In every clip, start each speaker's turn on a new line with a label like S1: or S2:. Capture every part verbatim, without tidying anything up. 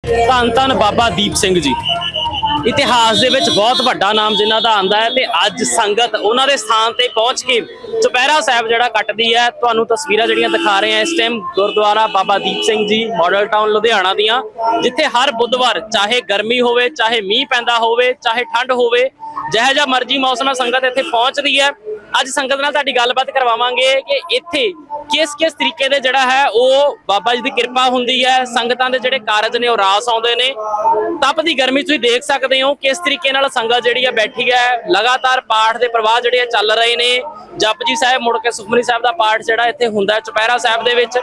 S1: ਧੰਨ ਧੰਨ बाबा दीप सिंह जी इतिहास दे विच बहुत वड्डा नाम जिन्हां दा आंदा है ते अज संगत उन्हां दे स्थान ते पहुंच के चुपहरा साहिब जिहड़ा कटदी है। तुहानूं तस्वीरां जिहड़ियां दिखा रहे हैं इस time Gurdwara Baba Deep Singh ji Model Town Ludhiana दियां, जिथे हर बुधवार चाहे गर्मी होवे चाहे मींह पैंदा होवे चाहे ठंड होवे जिहा जिहा मर्जी मौसम है संगत इत्थे पहुंचदी है। अज संगत नाल तुहाडी गलबात करवावांगे कि इत्थे किस किस तरीके दे जिहड़ा है वो बाबा जी की कृपा हुंदी है। संगतां दे जिहड़े कारज ने वो रास आउंदे ने। तपदी गर्मी तुसीं देख सकदे हो किस तरीके नाल संगत जिहड़ी है बैठी है। लगातार पाठ दे प्रवाह जिहड़े चल रहे ने। जपजी साहिब मुड़ के सुखमनी साहिब दा पाठ जिहड़ा इत्थे हुंदा है। चुपहरा साहिब दे विच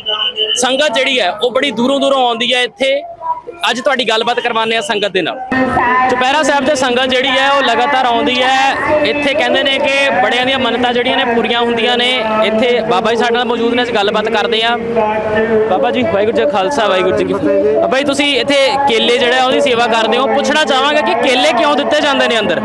S1: संगत जिहड़ी है वो बड़ी दूरों दूरों आउंदी है इत्थे। अज तुहाडी गलबात करवाने संगत दे नाल। चुपहरा साहिब दे संगत जिहड़ी है वो लगातार आउंदी है। इत्थे कहंदे ने कि बड़ियां दीयां मन्नतां जिहड़ियां ने पूरीआं हुंदियां ने। इत्थे बाबा जी साडे नाल मौजूद ने, अस गलबात करदे आ। बाबा जी वाहिगुरू जी का खालसा वाहिगुरू जी की फतेह। बाबा जी तुसीं इत्थे केले जिहड़े ओहदी सेवा करदे हो, पुछना चाहांगा कि केले क्यों दित्ते जांदे ने अंदर?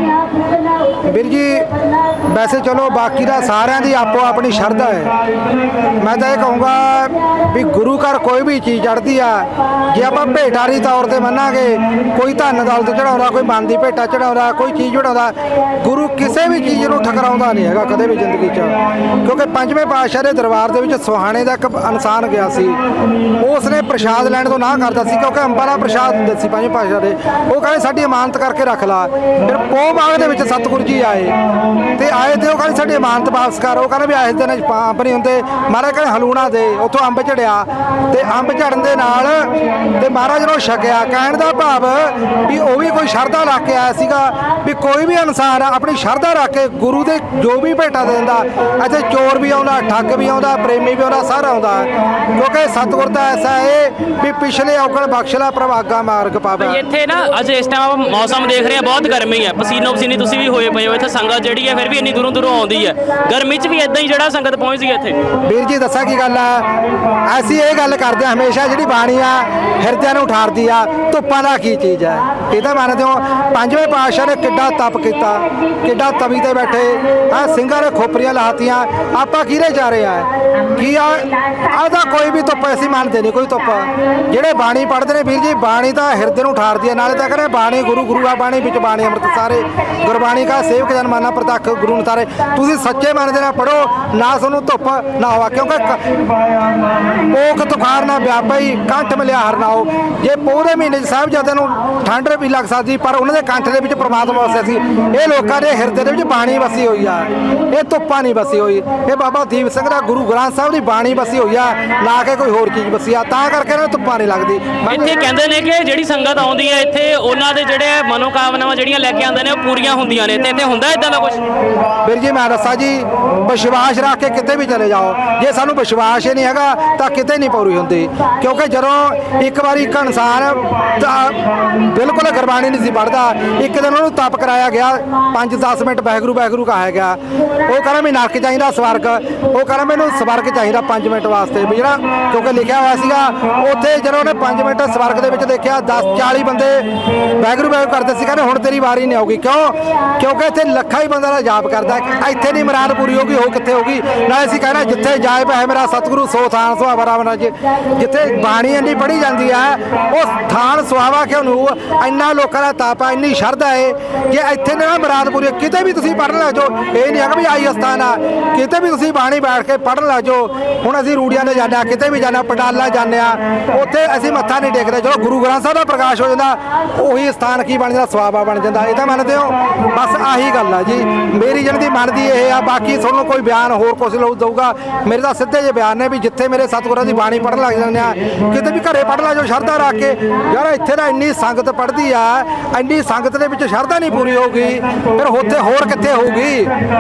S2: ਵੀਰ जी वैसे चलो बाकी का सारिਆਂ ਦੀ ਆਪੋ ਆਪਣੀ ਸ਼ਰਧਾ है। मैं तो ये कहूँगा भी गुरु घर कोई भी चीज़ चढ़ती है जे आप भेटारी तौर पर मनांगे, कोई धन दौलत चढ़ाउंदा, कोई मन की भेटा चढ़ाउंदा, कोई चीज़ चढ़ाउंदा, गुरु किसी भी चीज़ नूं ठकराउंदा नहीं है कदे भी जिंदगी च। क्योंकि पंजवें पातशाह के दरबार के सुहाने का एक इंसान गया सी, उसने प्रसाद लैण तो ना करता सी क्योंकि अंबां दा प्रसाद हुंदे सी पंजवें पातशाह दे। वो कहंदे साडी अमानत करके रख ला। फिर पोह बाग दे विच सतगुरु जी आए ते आए ते कहते साड़ी अमानत वापस कर। वो कहते भी इस दिन अंब नहीं होंगे। महाराज कहते हलूणा दे, उतों अंब झड़िया ते अंब झड़न दे नाल ते महाराज ने छकिया। कहण दा भाव भी वो भी कोई शरधा रख के आया सीगा भी कोई भी इंसान अपनी शरधा रख के गुरु दे जो भी भेटा देंदा। इत्थे चोर भी आउंदा, ठग भी आउंदा, प्रेमी भी आउंदा, सारा आउंदा। क्योंकि सतगुर दा ऐसा है भी पिछले औगण बख्शला प्रभागा मार्ग पावे।
S1: इत्थे ना अज इस टाइम मौसम देख रहे हैं बहुत गर्मी है, पसीनो पसीनी तुसीं भी होए पए हो। इत्थे संगत जिहड़ी है फिर भी इन्नी दूरों दूरों आउंदी है। गर्मी च भी इदां ही जिहड़ा संगत पहुंचदी है इत्थे।
S2: वीर जी दसा की गल है, ऐसी ये गल करते हमेशा जिहड़ी बाणी आ हिरदियां नूं उठारदी आ, धुप्पां दा की चीज़ है। इहदा मानदे हो पंजवें पातशाह ने किड्डा तप कीता, किड्डा तवी ते बैठे हाँ ਸਿੰਘਾਂ ने खोपरियां लातियां। आपां किहदे जा रहे हैं की आदा कोई भी धुप्प असीं मनदे नहीं कोई धुप्प। जिहड़े बाणी पढ़दे ने वीर जी बाणी तां हिरदे नूं उठारदी है। नाले तां कहंदे बाणी गुरु गुरु आ बाणी विच बाणी अमृत सारे गुरबाणी का सेवक जन माना प्रतख गुरु नतारे। तुसीं सच्चे मनदे ना पढ़ो ना सोनू धुप्प ना होवा। क्योंकि ओख तुखार ना व्यापी कंठ मिलिया हर ना हो। जे पूरे महीने साहिबजादे नूं ठंड भी लग सकदी पर उन्हां दे कंठ दे विच परमात्मा वसिया सी। ये लोकां दे हिरदे दे विच बाणी वसी होई आ, ये धुप्पा नहीं वसी होई। ये बाबा दीप सिंह दा गुरु ग्रंथ साहिब दी बाणी वसी होई आ, ना कि कोई होर चीज़ वसी आ। तां करके इन्हां नूं धुप्पा नहीं लगदी।
S1: इत्थे कहंदे ने कि जिहड़ी संगत आउंदी है इत्थे उन्हां दे जिहड़े मनोकामनावां जिहड़ियां लैके आंदे ने वो पूरीआं हुंदियां ने। इत्थे हुंदा इदां दा कुछ?
S2: ਵੀਰ जी मैं दसा जी विश्वास रख के किते भी चले जाओ, जे सानू विश्वास ही नहीं हैगा तो किते नहीं पूरी होंदी। क्योंकि जदों एक बार एक इंसान बिल्कुल गुरबाणी नहीं सी पढ़दा, एक दिन उन्होंने तप कराया गया पाँच दस मिनट वाहिगुरू वाहिगुरू कहा गया। वो कहना मैं नरक चाहिए स्वर्ग, वो कहना मैनू स्वर्ग चाहिए पाँच मिनट वास्ते भी जरा क्योंकि लिखा हुआ सीगा उत्थे जदों उन्हें पाँच मिनट स्वर्ग दे विच देखिया दस चाली बंदे वाहिगुरू वाहिगुरू करते सी। कहते हुण तेरी वारी नहीं आऊगी। क्यों? क्योंकि इत्थे लखा ही बंदा जाप करता है। इत्थे नहीं मुराद पूरी होगी हो कित्थे होगी ना। असीं कहना जिथे जाए पै मेरा सतगुरु सो थान सुहावा रावना जी। जिथे बाणी इन्नी पढ़ी जाती है उस थान सुहावा क्यों नूं इन्ना लोकां दा ताप है, इन्नी शरधा है कि इत्थे ना मुराद पूरी किते भी तुसीं पढ़न लग जाओ। ये नहीं है कि आई स्थान आ किते भी तुसीं बाणी बैठ के पढ़न लग जाओ। हुण असीं रूड़ियां ते जाने किते भी जाने पंडाला जाने उत्थे असीं मत्था नहीं टेकदे। जो गुरु ग्रंथ साहिब दा प्रकाश हो जाता उही स्थान की बन जाता सुहावा बन जाता। इहदा मनदे हो बस आही गल है जी मेरी जन की मन की यह आ। बाकी थोड़ा कोई बयान होर कुछ लोग दूगा, मेरे तो सीधे जे बयान ने भी जिथे मेरे सतगुरां की बाणी पढ़न लग जाने किते भी घरे पढ़ ला जो शरधा रख के। यार इत्थे ना इन्नी संगत पढ़ती है, इन्नी संगत दे विच शरधा नहीं पूरी होगी फिर उत्थे होर कित्थे होगी।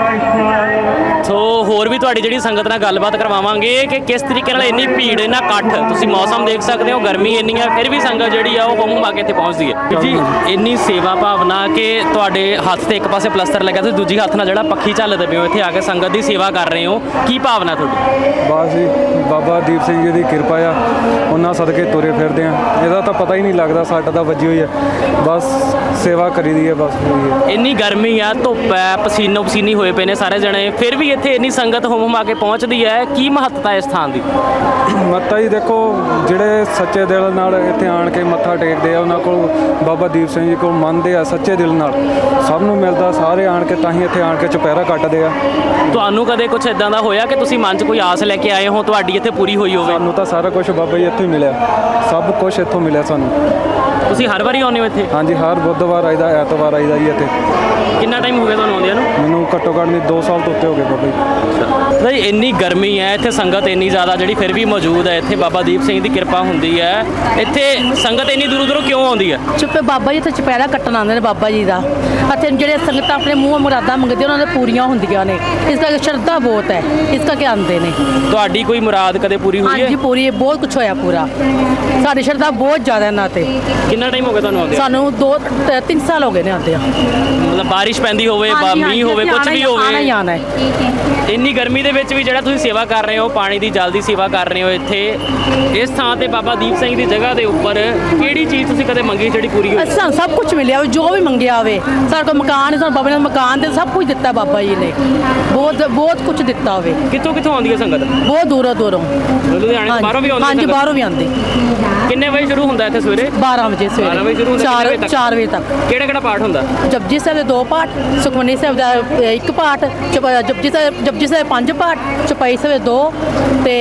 S1: सो होर भी तुहाडी जिहड़ी संगत नाल गलबात करवावांगे कि किस तरीके नाल इन्नी भीड़ इन्ना इकट्ठ तुसीं मौसम देख सकते हो, गर्मी इन्नी है फिर भी संगत जिहड़ी आ वो हुम आ के इत्थे पहुंचदी है। जी इन्नी सेवा भावना कि तुहाडे हत्थ ते एक पासे प्लस्तर लग्या तुसीं दूजी हत्थ नाल जिहड़ा पक्खी झलदे पे हो इत्थे आके संगत की सेवा कर रहे हो, की भावना तुहाडी?
S3: बस जी बाबा दीप सिंह जी की किरपा आ, उन्हां सदके तुरे फिरदे आ। इहदा ਤਾਂ ਪਤਾ ਹੀ ਨਹੀਂ ਲੱਗਦਾ, ਸੱਟ ਤਾਂ ਵੱਜੀ ਹੋਈ ਹੈ, ਬਸ ਸੇਵਾ ਕਰੀ ਦੀ ਹੈ ਬਸ।
S1: ਇੰਨੀ ਗਰਮੀ ਆ, ਧੁੱਪ ਹੈ, ਪਸੀਨੋ ਪਸੀਨੀ ਹੋਏ ਪਏ ਨੇ ਸਾਰੇ ਜਣੇ, ਫਿਰ ਵੀ ਇੱਥੇ ਇੰਨੀ ਸੰਗਤ ਹੁਮ ਹੁਮਾ ਕੇ ਪਹੁੰਚਦੀ ਹੈ, ਕੀ ਮਹੱਤਤਾ ਇਸ ਥਾਂ ਦੀ?
S3: ਮੱਤਾ ਜੀ ਦੇਖੋ, ਜਿਹੜੇ ਸੱਚੇ ਦਿਲ ਨਾਲ ਇੱਥੇ ਆਣ ਕੇ ਮੱਥਾ ਟੇਕਦੇ ਆ, ਉਹਨਾਂ ਕੋਲ ਬਾਬਾ ਦੀਪ ਸਿੰਘ ਜੀ ਕੋਲ ਮੰਨਦੇ ਆ ਸੱਚੇ ਦਿਲ ਨਾਲ, ਸਭ ਨੂੰ ਮਿਲਦਾ, ਸਾਰੇ ਆਣ ਕੇ ਤਾਂ ਹੀ ਇੱਥੇ ਆਣ ਕੇ ਚੁਪਹਿਰਾ ਕੱਟਦੇ ਆ।
S1: ਤੁਹਾਨੂੰ ਕਦੇ ਕੁਝ ਇਦਾਂ ਦਾ ਹੋਇਆ ਕਿ ਤੁਸੀਂ ਮਨ 'ਚ ਕੋਈ ਆਸ ਲੈ ਕੇ ਆਏ ਹੋ, ਤੁਹਾਡੀ ਇੱਥੇ ਪੂਰੀ ਹੋਈ ਹੋਵੇ?
S3: ਸਾਨੂੰ ਤਾਂ ਸਾਰਾ ਕੁਝ ਬਾਬਾ ਜੀ ਇੱਥੋਂ ਹੀ ਮਿਲਿਆ, ਸਭ ਕੁਝ ਇੱਥੋਂ ਮਿਲਿਆ ਸਾਨੂੰ।
S1: ਤੁਸੀਂ ਹਰ ਵਾਰੀ ਆਉਂਦੇ ਹੋ ਇੱਥੇ?
S3: ਹਾਂਜੀ, ਹਰ ਬੁੱਧਵਾਰ ਆਈਦਾ, ਐਤਵਾਰ ਆਈਦਾ ਜੀ ਇੱਥੇ।
S1: ਕਿੰਨਾ ਟਾਈਮ ਹੋ ਗਿਆ ਤੁਹਾਨੂੰ ਆਉਂਦਿਆਂ ਨੂੰ?
S3: ਮੈਨੂੰ ਘੱਟੋ ਘੱਟ ਨਹੀਂ ਦੋ ਸਾਲ ਤੋਂ ਉੱਤੇ ਹੋ ਗਏ ਬਾਬਾ ਜੀ।
S1: ਨਹੀਂ, ਇੰਨੀ ਗਰਮੀ ਹੈ, ਇੱਥੇ ਸੰਗਤ ਇੰਨੀ ਜ਼ਿਆਦਾ ਜਿਹੜੀ ਫਿਰ ਵੀ ਮੌਜੂਦ ਹੈ, ਇੱਥੇ ਬਾਬਾ ਦੀਪ ਸਿੰਘ ਦੀ ਕਿਰਪਾ ਹੁੰਦੀ ਹੈ। ਇੱਥੇ ਸੰਗਤ ਇੰਨੀ ਦੂਰੋਂ ਦੂਰੋਂ ਕਿਉਂ ਆਉਂਦੀ ਹੈ?
S4: ਚੁੱਪੇ ਬਾਬਾ ਜੀ ਇੱਥੇ ਚੁਪਹਿਰਾ ਕੱਟਣ ਆਉਂਦੇ ਨੇ ਬਾਬਾ ਜੀ ਦਾ, ਅਤੇ ਜਿਹੜੇ ਸੰਗਤਾਂ ਆਪਣੇ ਮੂੰਹ ਮੁਰਾਦਾਂ ਮੰਗਦੇ ਉਹਨਾਂ ਦੇ ਪੂਰੀਆਂ ਹੁੰਦੀਆਂ ਨੇ, ਇਸ ਕਰਕੇ ਸ਼ਰਧਾ ਬਹੁਤ ਹੈ, ਇਸ ਕਰਕੇ ਆਉਂਦੇ ਨੇ।
S1: ਤੁਹਾਡੀ ਕੋਈ ਮੁਰਾਦ ਕਦੇ ਪੂਰੀ ਹੋਈ ਹੈ?
S4: ਹਾਂਜੀ, ਪੂਰੀ, ਬਹੁਤ ਕੁਛ ਹੋਇਆ ਪੂਰਾ, ਸਾਡੀ ਸ਼ਰਧਾ ਬਹੁਤ ਜ਼ਿਆਦਾ ਇਹਨਾਂ ਤੇ।
S1: ਕਿੰਨਾ ਟਾਈਮ ਹੋ ਗਿਆ ਤੁਹਾਨੂੰ ਆਉਂਦੇ?
S4: ਸਾਨੂੰ ਦੋ ਤਿੰਨ ਸਾਲ ਹੋ ਗਏ ਨੇ ਆਉਂਦੇ ਆ।
S1: ਮਤਲਬ ਬਾਰਿਸ਼ ਪੈਂਦੀ ਹੋਵੇ, ਮੀਂਹ ਹੋਵੇ, ਕੁਝ ਵੀ ਹੋਵੇ,
S4: ਆਣਾ ਹੀ ਆਣਾ ਹੈ।
S1: ਇੰਨੀ ਗਰਮੀ ਦੇ ਵਿੱਚ ਵੀ ਜਿਹੜਾ ਤੁਸੀਂ ਸੇਵਾ ਕਰ ਰਹੇ ਹੋ, ਪਾਣੀ ਦੀ ਜਲ ਦੀ ਸੇਵਾ ਕਰ ਰਹੇ ਹੋ ਇੱਥੇ ਇਸ ਥਾਂ ਤੇ ਬਾਬਾ ਦੀਪ ਸਿੰਘ ਦੀ ਜਗ੍ਹਾ ਦੇ ਉੱਪਰ, ਕਿਹੜੀ ਚੀਜ਼ ਤੁਸੀਂ ਕਦੇ ਮੰਗੀ ਜਿਹੜੀ ਪੂਰੀ ਹੋਈ?
S4: ਸਾਨੂੰ ਸਭ ਕੁਝ ਮਿਲਿਆ ਹੋਵੇ, ਜੋ ਵੀ ਮੰਗਿਆ ਹੋਵੇ। ਸਾਡੇ ਕੋਲ ਮਕਾਨ, ਸਾਨੂੰ ਬਾਬਾ ਨੇ ਮਕਾਨ ਦੇ ਸਭ ਕੁਝ ਦਿੱਤਾ ਬਾਬਾ ਜੀ ਨੇ, ਬਹੁਤ ਬਹੁਤ ਕੁਝ ਦਿੱਤਾ ਹੋਵੇ।
S1: ਕਿੱਥੋਂ ਕਿੱਥੋਂ ਆਉਂਦੀ ਹੈ ਸੰਗਤ?
S4: ਬਹੁਤ ਦੂਰੋਂ ਦੂਰੋਂ,
S1: ਲੁਧਿਆਣੇ ਤੋਂ ਬਾਹਰੋਂ ਵੀ ਆਉਂਦੀ?
S4: ਹਾਂਜੀ, ਬਾਹਰੋਂ ਵੀ ਆਉਂਦੀ।
S1: ਕਿੰਨੇ ਵਜੇ ਸ਼ੁਰੂ ਹੁੰਦਾ ਇੱਥੇ ਸਵੇਰੇ?
S4: ਬਾਰਾਂ ਵਜੇ ਸਵੇਰੇ, ਚਾਰ ਵਜੇ ਤੱਕ।
S1: ਕਿਹੜਾ ਕਿਹੜਾ ਪਾਠ ਹੁੰਦਾ?
S4: ਜਪਜੀ ਸਾਹਿਬ ਦੇ ਦੋ ਪਾਠ, ਸੁਖਮਨੀ ਸਾਹਿਬ ਦਾ ਇੱਕ ਪਾਠ, ਜਪਜੀ ਸਾਹਿਬ ਜਪਜੀ ਸਾਹਿਬ ਪੰਜ ਪਾਠ, ਚੌਪਈ ਸਾਹਿਬ ਦੇ ਦੋ, ਤੇ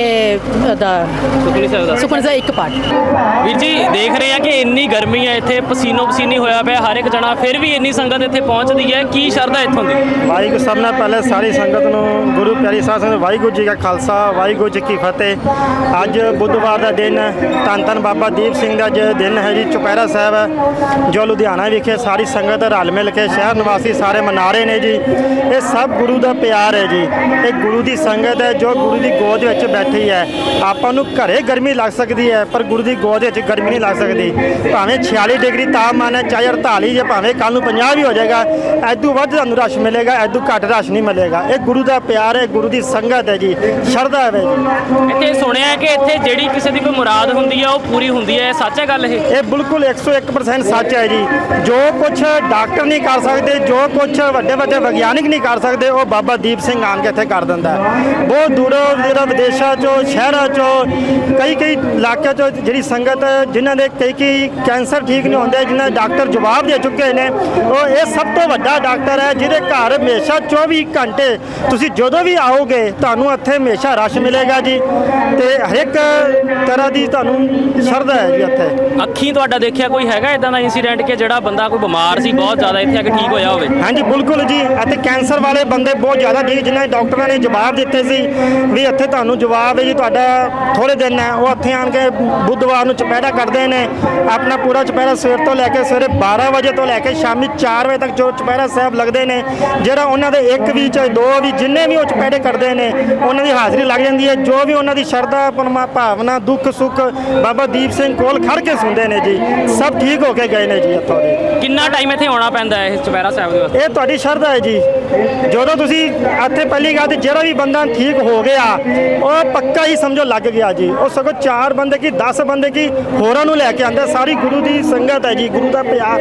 S1: ਸੁਖਮਨੀ ਸਾਹਿਬ ਦਾ
S4: ਸੁਖਮਨੀ ਸਾਹਿਬ ਇੱਕ ਪਾਠ।
S1: ਵੀਰ ਜੀ, ਦੇਖ ਰਹੇ ਆ ਕਿ ਇੰਨੀ ਗਰਮੀ ਹੈ ਇੱਥੇ, ਪਸੀਨੋ ਪਸੀਨੀ ਹੋਇਆ ਪਿਆ ਹਰ ਇੱਕ ਜਣਾ, ਫਿਰ ਵੀ ਇੰਨੀ ਸੰਗਤ ਇੱਥੇ ਪਹੁੰਚਦੀ ਹੈ, ਕੀ ਸ਼ਰਧਾ ਇੱਥੋਂ ਦੀ?
S5: ਵਾਹਿਗੁਰੂ ਸਭ ਨਾਲ ਪਹਿਲੇ ਸਾਰੀ ਸੰਗਤ ਨੂੰ ਗੁਰੂ ਪਿਆਰੀ ਸਾਧ ਸੰਗਤ ਵਾਹਿਗੁਰੂ ਜੀ ਕਾ ਖਾਲਸਾ, ਵਾਹਿਗੁਰੂ ਜੀ ਕੀ ਫਤਿਹ। ਅੱਜ ਬੁੱਧਵਾਰ ਦਾ ਦਿਨ ਹੈ, ਧੰਨ ਧੰਨ ਬਾਬਾ ਦੀਪ ਸਿੰਘ ਦਾ ਅੱਜ ਦਿਨ ਹੈ ਜੀ, ਚੁਪਹਿਰਾ ਸਾਹਿਬ ਹੈ ਜੋ ਲੁਧਿਆਣਾ ਵਿਖੇ ਸਾਰੀ ਸੰਗਤ ਰਲ ਮਿਲ ਕੇ ਸ਼ਹਿਰ ਨਿਵਾਸੀ ਸਾਰੇ ਮਨਾ ਰਹੇ ਨੇ ਜੀ। ਇਹ ਸਭ ਗੁਰੂ ਦਾ ਪਿਆਰ ਹੈ ਜੀ, ਇਹ ਗੁਰੂ ਦੀ ਸੰਗਤ ਹੈ ਜੋ ਗੁਰੂ ਦੀ ਗੋਦ ਵਿੱਚ ਬੈਠੀ ਹੈ। ਆਪਾਂ ਨੂੰ ਘਰੇ ਗਰਮੀ ਲੱਗ ਸਕਦੀ ਹੈ, ਪਰ ਗੁਰੂ ਦੀ ਗੋਦ ਵਿੱਚ ਗਰਮੀ ਨਹੀਂ ਲੱਗ ਸਕਦੀ। ਭਾਵੇਂ ਛਿਆਲੀ ਡਿਗਰੀ ਤਾਪਮਾਨ ਹੈ, ਚਾਹੇ ਅੜਤਾਲੀ, ਜੇ ਭਾਵੇਂ ਕੱਲ੍ਹ ਨੂੰ ਪੰਜਾਹ ਵੀ ਹੋ ਜਾਏਗਾ, ਐਦੂ ਵੱਧ ਤੁਹਾਨੂੰ ਰਸ਼ ਮਿਲੇਗਾ, ਐਦੂ ਘੱਟ ਰਸ਼ ਨਹੀਂ ਮਿਲੇਗਾ। ਇਹ ਗੁਰੂ ਦਾ ਪਿਆਰ ਹੈ, ਗੁਰੂ ਦੀ ਸੰਗਤ ਹੈ ਜੀ, ਸ਼ਰਧਾ ਹੈ ਜੀ।
S1: ਇੱਥੇ ਸੁਣਿਆ ਕਿ ਇੱਥੇ ਜਿਹੜੀ ਕਿਸੇ ਦੀ ਕੋਈ ਮੁਰਾਦ ਹੁੰਦੀ ਹੈ ਉਹ ਪੂਰੀ ਹੁੰਦੀ ਹੈ, ਸੱਚ ਹੈ ਗੱਲ ਇਹ?
S5: ਇਹ ਬਿਲਕੁਲ ਇੱਕ ਸੌ ਇੱਕ ਪਰਸੈਂਟ ਸੱਚ ਹੈ ਜੀ। ਜੋ ਕੁਝ ਡਾਕਟਰ ਨਹੀਂ ਕਰ ਸਕਦੇ, ਜੋ ਕੁਝ ਵੱਡੇ ਵੱਡੇ ਵਿਗਿਆਨਿਕ ਨਹੀਂ ਕਰ ਸਕਦੇ, ਉਹ ਬਾਬਾ ਦੀਪ ਸਿੰਘ ਆਣ ਕੇ ਇੱਥੇ ਕਰ ਦਿੰਦਾ। ਬਹੁਤ ਦੂਰੋਂ ਜਿਹੜਾ ਵਿਦੇਸ਼ਾਂ 'ਚੋਂ, ਸ਼ਹਿਰਾਂ 'ਚੋਂ, ਕਈ ਕਈ ਇਲਾਕਿਆਂ 'ਚੋਂ ਜਿਹੜੀ ਸੰਗਤ ਜਿਨ੍ਹਾਂ ਦੇ ਕਈ ਕਈ ਕੈਂਸਰ ਠੀਕ ਨਹੀਂ ਹੁੰਦੇ, ਜਿਨ੍ਹਾਂ ਦੇ ਡਾਕਟਰ ਜਵਾਬ ਦੇ ਚੁੱਕੇ ਨੇ, ਉਹ ਇਹ ਸਭ ਤੋਂ ਵੱਡਾ ਡਾਕਟਰ ਹੈ ਜਿਹਦੇ ਘਰ ਹਮੇਸ਼ਾ ਚੌਵੀ ਘੰਟੇ ਤੁਸੀਂ ਜਦੋਂ ਵੀ ਆਓਗੇ ਤੁਹਾਨੂੰ ਇੱਥੇ ਹਮੇਸ਼ਾ ਰਸ਼ ਮਿਲੇਗਾ ਜੀ, ਤੇ ਹਰ ਇੱਕ ਤਰ੍ਹਾਂ ਦੀ ਤੁਹਾਨੂੰ ਸ਼ਰਧਾ ਹੈ ਜੀ ਇੱਥੇ।
S1: ਅੱਖੀਂ ਤੁਹਾਡਾ ਦੇਖਿਆ ਕੋਈ ਹੈਗਾ ਇਦਾਂ ਦਾ ਇੰਸੀਡੈਂਟ ਕਿ ਜਿਹੜਾ ਬੰਦਾ ਕੋਈ ਬਿਮਾਰ ਸੀ ਬਹੁਤ ਜ਼ਿਆਦਾ, ਇੱਥੇ ਆ ਕੇ ਠੀਕ ਹੋਇਆ ਹੋਵੇ?
S5: ਹਾਂਜੀ, ਬਿਲਕੁਲ ਜੀ। ਇੱਥੇ ਕੈਂਸਰ ਵਾਲੇ ਬੰਦੇ ਬਹੁਤ ਜ਼ਿਆਦਾ ਠੀਕ, ਜਿਨ੍ਹਾਂ ਡਾਕਟਰਾਂ ਨੇ ਜਵਾਬ ਦਿੱਤੇ ਸੀ ਵੀ ਇੱਥੇ ਤੁਹਾਨੂੰ ਜਵਾਬ ਹੈ ਜੀ, ਤੁਹਾਡਾ ਥੋੜ੍ਹੇ ਦਿਨ ਹੈ, ਉਹ ਇੱਥੇ ਆਣ ਕੇ ਬੁੱਧਵਾਰ ਨੂੰ ਚੁਪਹਿਰਾ ਕਰਦੇ ਨੇ। ਆਪਣਾ ਪੂਰਾ ਚੁਪਹਿਰਾ ਸਵੇਰ ਤੋਂ ਲੈ ਕੇ ਸਵੇਰੇ ਬਾਰਾਂ ਵਜੇ ਤੋਂ ਲੈ ਕੇ ਸ਼ਾਮੀ ਚਾਰ ਵਜੇ ਤੱਕ ਜੋ ਚੁਪਹਿਰਾ ਸਾਹਿਬ ਲੱਗਦੇ ਨੇ, ਜਿਹੜਾ ਉਹਨਾਂ ਦੇ ਇੱਕ ਵੀ ਚਾਹੇ ਦੋ ਵੀ ਜਿੰਨੇ ਵੀ ਉਹ ਚੁਪਹਿਰੇ ਕਰਦੇ ਨੇ, ਉਹਨਾਂ ਦੀ ਹਾਜ਼ਰੀ ਲੱਗ ਜਾਂਦੀ ਹੈ। ਜੋ ਵੀ ਉਹਨਾਂ ਦੀ ਸ਼ਰਧਾ ਪਰਮਾ ਭਾਵਨਾ, ਦੁੱਖ ਸੁੱਖ ਬਾਬਾ ਦੀਪ ਸਿੰਘ ਕੋਲ ਖੜ ਕੇ ਸੁਣਦੇ ਨੇ ਜੀ, ਸਭ ਠੀਕ ਹੋ ਕੇ ਗਏ ਨੇ ਜੀ ਇੱਥੋਂ ਦੇ।
S1: ਕਿੰਨਾ ਟਾਈਮ ਇੱਥੇ ਆਉਣਾ ਪੈਂਦਾ ਹੈ ਇਸ ਚੁਪਹਿਰਾ ਸਾਹਿਬ ਦੇ ਵਾਸਤੇ?
S5: ਇਹ ਤੁਹਾਡੀ ਸ਼ਰਧਾ ਹੈ ਜੀ। ਜਦੋਂ ਤੁਸੀਂ ਇੱਥੇ ਪਹਿਲੀ ਗੱਲ ਤੇ ਜਿਹੜਾ ਵੀ ਬੰਦਾ ਠੀਕ ਹੋ ਗਿਆ ਉਹ ਪੱਕਾ ਹੀ ਸਮਝੋ ਲੱਗ ਗਿਆ ਜੀ। ਉਹ ਸਗੋਂ ਚਾਰ ਬੰਦੇ ਕੀ ਦਸ ਬੰਦੇ ਕੀ ਹੋਰਾਂ ਨੂੰ ਲੈ ਕੇ ਆਉਂਦਾ। ਸਾਰੀ ਗੁਰੂ ਦੀ ਸੰਗਤ ਹੈ ਜੀ, ਗੁਰੂ ਦਾ ਪਿਆਰ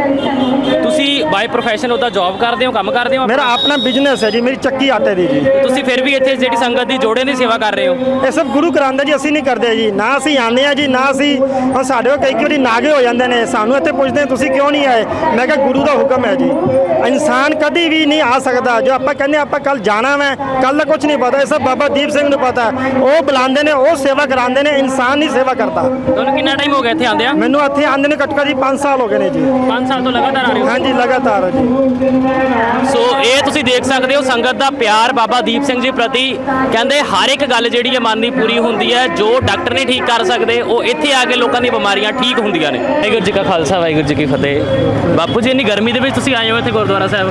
S5: ਹੈ।
S1: ਤੁਸੀਂ ਬਾਈ ਪ੍ਰੋਫੈਸ਼ਨ ਉਹਦਾ ਜੌਬ ਕਰਦੇ ਹੋ, ਕੰਮ ਕਰਦੇ ਹੋ?
S5: ਮੇਰਾ ਆਪਣਾ ਬਿਜ਼ਨਸ ਹੈ ਜੀ, ਮੇਰੀ ਚੱਕੀ ਆਟੇ ਦੀ ਜੀ।
S1: ਤੁਸੀਂ ਫਿਰ ਵੀ ਇੱਥੇ ਜਿਹੜੀ ਸੰਗਤ ਦੀ ਜੋੜੇ ਦੀ ਸੇਵਾ ਕਰ ਰਹੇ ਹੋ?
S5: ਇਹ ਸਭ ਗੁਰੂ ਕਰਾਉਂਦਾ ਜੀ, ਅਸੀਂ ਨਹੀਂ ਕਰਦੇ ਜੀ। ਨਾ ਅਸੀਂ ਆਉਂਦੇ ਹਾਂ ਜੀ, ਨਾ ਅਸੀਂ ਹੁਣ ਸਾਡੇ ਕੋਲ ਕਈ ਵਾਰੀ ਨਾਗੇ ਹੋ ਜਾਂਦੇ ਨੇ, ਸਾਨੂੰ ਇੱਥੇ ਪੁੱਛਦੇ ਤੁਸੀਂ ਕਿਉਂ ਨਹੀਂ ਆਏ? ਮੈਂ ਕਿਹਾ ਗੁਰੂ ਦਾ ਹੁਕਮ ਹੈ ਜੀ। ਇਨਸਾਨ ਕਦੀ ਵੀ ਨਹੀਂ ਆ ਸਕਦਾ। ਜੋ ਆਪਾਂ ਕਹਿੰਦੇ ਆਪਾਂ ਕੱਲ ਜਾਣਾ ਮੈਂ, ਕੱਲ ਦਾ ਕੁਝ ਨਹੀਂ ਪਤਾ। ਇਹ ਸਭ ਬਾਬਾ ਦੀਪ ਸਿੰਘ ਨੂੰ ਪਤਾ। ਉਹ ਬੁਲਾਉਂਦੇ ਨੇ, ਉਹ ਸੇਵਾ ਕਰਾਉਂਦੇ ਨੇ, ਇਨਸਾਨ ਨਹੀਂ ਸੇਵਾ ਕਰਦਾ।
S1: ਤੁਹਾਨੂੰ ਕਿੰਨਾ ਟਾਈਮ ਹੋ ਗਿਆ ਇੱਥੇ ਆਉਂਦੇ ਆ?
S5: ਮੈਨੂੰ ਇੱਥੇ ਆਉਂਦੇ ਨੇ ਘੱਟੋ ਘੱਟ ਜੀ ਪੰਜ ਸਾਲ ਹੋ ਗਏ ਨੇ ਜੀ।
S1: ਪੰਜ ਸਾਲ ਤੋਂ ਲਗਾਤਾਰ ਆ ਰਹੇ ਹੋ?
S5: ਹਾਂਜੀ, ਲਗਾਤਾਰ ਜੀ।
S1: ਸੋ ਇਹ ਤੁਸੀਂ ਦੇਖ ਸਕਦੇ ਹੋ ਸੰਗਤ ਦਾ ਪਿਆਰ ਬਾਬਾ ਦੀਪ ਸਿੰਘ ਜੀ ਪ੍ਰਤੀ। ਕਹਿੰਦੇ ਹਰ ਇੱਕ ਗੱਲ ਜਿਹੜੀ ਹੈ ਮਨ ਦੀ ਪੂਰੀ ਹੁੰਦੀ ਹੈ। ਜੋ ਡਾਕਟਰ ਨਹੀਂ ਠੀਕ ਕਰ ਸਕਦੇ, ਉਹ ਇੱਥੇ ਆ ਕੇ ਲੋਕਾਂ ਦੀਆਂ ਬਿਮਾਰੀਆਂ ਠੀਕ ਹੁੰਦੀਆਂ ਨੇ। ਵਾਹਿਗੁਰੂ ਜੀ ਕਾ ਖਾਲਸਾ, ਵਾਹਿਗੁਰੂ ਜੀ ਕੀ ਫਤਿਹ। ਬਾਪੂ ਜੀ, ਇੰਨੀ ਗਰਮੀ ਦੇ ਵਿੱਚ ਤੁਸੀਂ ਆਏ ਹੋ ਇੱਥੇ ਗੁਰਦੁਆਰਾ ਸਾਹਿਬ?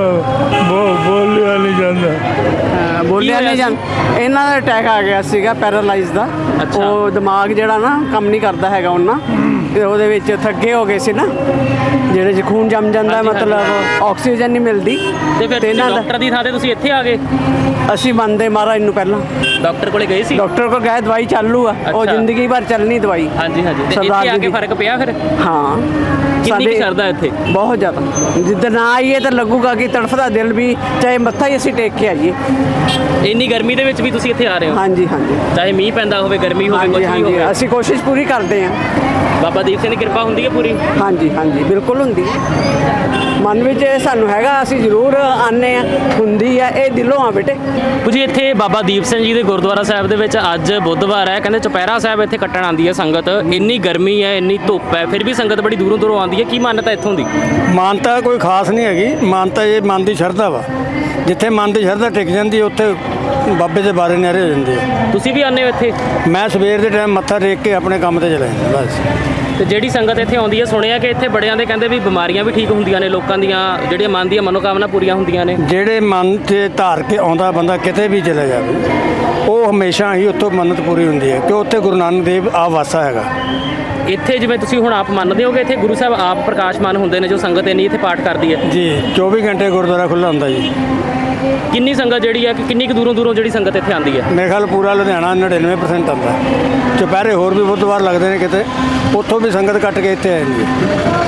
S6: ਬੋਲਿਆ ਨਹੀਂ ਜਾਂਦਾ, ਬੋਲਿਆ ਨਹੀਂ ਜਾਂਦਾ। ਇਹਨਾਂ ਦਾ ਅਟੈਕ ਆ ਗਿਆ ਸੀਗਾ, ਪੈਰਾਲਾਈਜ਼ ਦਾ। ਉਹ ਦਿਮਾਗ ਜਿਹੜਾ ਨਾ ਕੰਮ ਨਹੀਂ ਕਰਦਾ ਹੈਗਾ ਉਹਨਾਂ, ਤੇ ਉਹਦੇ ਵਿੱਚ ਥੱਕੇ ਹੋ ਗਏ ਸੀ ਨਾ, ਜਿਹੜੇ 'ਚ ਖੂਨ ਜੰਮ ਜਾਂਦਾ,
S1: ਹਾਂਜੀ,
S6: ਮਤਲਬ
S1: ਹਾਂਜੀ।
S6: ਆਕਸੀਜਨ ਨਹੀਂ ਮਿਲਦੀ।
S1: ਤੇ ਫਿਰ
S6: ਤੇ ਇਹਨਾਂ ਦਾ
S1: ਡਾਕਟਰ ਦੀ ਥਾਂ ਤੇ ਤੁਸੀਂ ਇੱਥੇ ਆ ਗਏ?
S6: ਅਸੀਂ ਮੰਨਦੇ ਮਹਾਰਾਜ ਨੂੰ ਪਹਿਲਾਂ
S1: ਡਾਕਟਰ ਕੋਲੇ ਗਏ ਸੀ?
S6: ਡਾਕਟਰ ਕੋਲ ਗਏ, ਦਵਾਈ ਚਾਲੂ ਆ, ਉਹ
S1: ਅੱਛਾ।
S6: ਜ਼ਿੰਦਗੀ ਭਰ ਚੱਲਣੀ ਦਵਾਈ।
S1: ਹਾਂਜੀ ਹਾਂਜੀ। ਤੇ
S6: ਸਰਦਾਰ
S1: ਇੱਥੇ ਆ
S6: ਜੀ
S1: ਕੇ
S6: ਦੀ।
S1: ਫਰਕ ਪਿਆ ਫਿਰ?
S6: ਹਾਂ।
S1: ਕਿੰਨੀ ਕੁ
S6: ਸਾਡੇ-
S1: ਸ਼ਰਧਾ ਇੱਥੇ?
S6: ਬਹੁਤ ਜ਼ਿਆਦਾ। ਜਿੱਦਾਂ ਨਾ ਆਈਏ ਤਾਂ ਲੱਗੂਗਾ ਕਿ ਤੜਫਦਾ ਦਿਲ ਵੀ, ਚਾਹੇ ਮੱਥਾ ਹੀ ਅਸੀਂ ਟੇਕ ਕੇ ਆਈਏ।
S1: ਇੰਨੀ ਗਰਮੀ ਦੇ ਵਿੱਚ ਵੀ ਤੁਸੀਂ ਇੱਥੇ ਆ ਰਹੇ ਹੋ?
S6: ਹਾਂਜੀ ਹਾਂਜੀ
S1: ਚਾਹੇ ਮੀਂਹ ਪੈਂਦਾ ਹੋਵੇ, ਗਰਮੀ ਹੋਵੇ, ਕੁਝ
S6: ਹਾਂਜੀ
S1: ਵੀ
S6: ਹਾਂਜੀ,
S1: ਹੋਵੇ,
S6: ਅਸੀਂ ਕੋਸ਼ਿਸ਼ ਪੂਰੀ ਕਰਦੇ ਹਾਂ।
S1: ਬਾਬਾ ਦੀਪ ਸਿੰਘ ਦੀ ਕਿਰਪਾ ਹੁੰਦੀ ਹੈ ਪੂਰੀ?
S6: ਹਾਂਜੀ ਹਾਂਜੀ, ਬਿਲਕੁਲ ਹੁੰਦੀ ਹੈ। ਮਨ ਵਿੱਚ ਇਹ ਸਾਨੂੰ ਹੈਗਾ, ਅਸੀਂ ਜ਼ਰੂਰ ਆਨੇ ਆ, ਹੁੰਦੀ ਆ, ਇਹ ਦਿਲੋਂ ਆ ਬੇਟੇ।
S1: ਜੀ ਇੱਥੇ ਬਾਬਾ ਦੀਪ ਸਿੰਘ ਜੀ ਦੇ ਗੁਰਦੁਆਰਾ ਸਾਹਿਬ ਦੇ ਵਿੱਚ ਅੱਜ ਬੁੱਧਵਾਰ ਹੈ, ਕਹਿੰਦੇ ਚੁਪਹਿਰਾ ਸਾਹਿਬ ਇੱਥੇ ਕੱਟਣ ਆਉਂਦੀ ਹੈ ਸੰਗਤ। ਇੰਨੀ ਗਰਮੀ ਹੈ, ਇੰਨੀ ਧੁੱਪ ਹੈ, ਫਿਰ ਵੀ ਸੰਗਤ ਬੜੀ ਦੂਰੋਂ ਦੂਰੋਂ ਆਉਂਦੀ ਹੈ। ਕੀ ਮਾਨਤਾ ਇੱਥੋਂ ਦੀ?
S7: ਮਾਨਤਾ ਕੋਈ ਖਾਸ ਨਹੀਂ ਹੈਗੀ, ਮਾਨਤਾ ਇਹ ਮਨ ਦੀ ਸ਼ਰਧਾ ਵਾ। ਜਿੱਥੇ ਮਨ ਦੀ ਸ਼ਰਧਾ ਟਿਕ ਜਾਂਦੀ ਉੱਥੇ ਬਾਬੇ ਦੇ ਬਾਰੇ ਨਿਆਰੇ ਹੋ ਜਾਂਦੇ ਆ।
S1: ਤੁਸੀਂ ਵੀ ਆਉਂਦੇ ਹੋ ਇੱਥੇ?
S7: ਮੈਂ ਸਵੇਰ ਦੇ ਟਾਈਮ ਮੱਥਾ ਟੇਕ ਕੇ ਆਪਣੇ ਕੰਮ ਤੇ ਚਲਾ ਜਾਂਦਾ ਬਸ।
S1: ਤੇ ਜਿਹੜੀ ਸੰਗਤ ਇੱਥੇ ਆਉਂਦੀ ਹੈ, ਸੁਣਿਆ ਕਿ ਇੱਥੇ ਬੜਿਆਂ ਦੇ ਕਹਿੰਦੇ ਵੀ ਬਿਮਾਰੀਆਂ ਵੀ ਠੀਕ ਹੁੰਦੀਆਂ ਨੇ, ਲੋਕਾਂ ਦੀਆਂ ਜਿਹੜੀਆਂ ਮਨ ਦੀਆਂ ਮਨੋਕਾਮਨਾ ਪੂਰੀਆਂ ਹੁੰਦੀਆਂ ਨੇ।
S7: ਜਿਹੜੇ ਮਨ 'ਤੇ ਧਾਰ ਕੇ ਆਉਂਦਾ ਬੰਦਾ ਕਿਤੇ ਵੀ ਚਲਾ ਜਾਵੇ, ਉਹ ਹਮੇਸ਼ਾ ਹੀ ਉੱਥੋਂ ਮੰਨਤ ਪੂਰੀ ਹੁੰਦੀ ਹੈ, ਕਿ ਉੱਥੇ ਗੁਰੂ ਨਾਨਕ ਦੇਵ ਆ ਵਾਸਾ ਹੈਗਾ।
S1: ਇੱਥੇ ਜਿਵੇਂ ਤੁਸੀਂ ਹੁਣ ਆਪ ਮੰਨਦੇ ਹੋਗੇ, ਇੱਥੇ ਗੁਰੂ ਸਾਹਿਬ ਆਪ ਪ੍ਰਕਾਸ਼ਮਾਨ ਹੁੰਦੇ ਨੇ, ਜੋ ਸੰਗਤ ਇੰਨੀ ਇੱਥੇ ਪਾਠ ਕਰਦੀ ਹੈ
S7: ਜੀ। ਚੌਵੀ ਘੰਟੇ ਗੁਰਦੁਆਰਾ ਖੁੱਲ੍ਹਾ ਹੁੰਦਾ ਜੀ।
S1: ਕਿੰਨੀ ਸੰਗਤ ਜਿਹੜੀ ਹੈ, ਕਿ ਕਿੰਨੀ ਕੁ ਦੂਰੋਂ ਦੂਰੋਂ ਜਿਹੜੀ ਸੰਗਤ ਇੱਥੇ ਆਉਂਦੀ ਹੈ?
S7: ਮੇਰੇ ਖਿਆਲ ਪੂਰਾ ਲੁਧਿਆਣਾ ਨੜਿਨਵੇਂ ਪਰਸੈਂਟ ਆਉਂਦਾ। ਚੁਪਹਿਰੇ ਹੋਰ ਵੀ ਬੁੱਧਵਾਰ ਲੱਗਦੇ ਨੇ ਕਿਤੇ, ਉੱਥੋਂ ਵੀ ਸੰਗਤ ਕੱਟ ਕੇ ਇੱਥੇ ਆ ਜਾਂਦੀ ਹੈ।